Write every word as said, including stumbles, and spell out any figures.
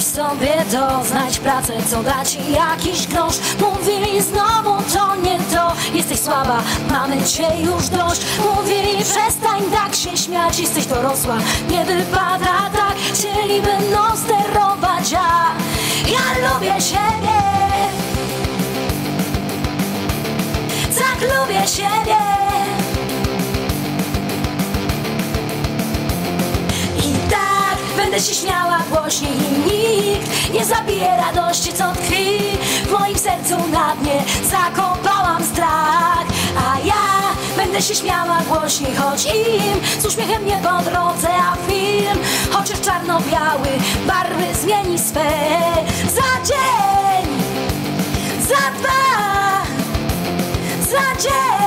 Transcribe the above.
sobie to, znajdź pracę, co da ci jakiś grosz. Mówili znowu to nie to, jesteś słaba, mamy cię już dość. Mówili przestań tak się śmiać, jesteś dorosła, nie wypada tak. Chcieliby mną sterować, a ja lubię siebie. Tak lubię siebie. I tak będę się śmiała głośniej i nikt nie zabije radości, co tkwi w moim sercu na dnie. Zakopałam strach, a ja będę się śmiała głośniej, choć im z uśmiechem nie po drodze, a film, chociaż czarno-biały, barwy zmieni swe. Za dzień, za dwa, za dzień.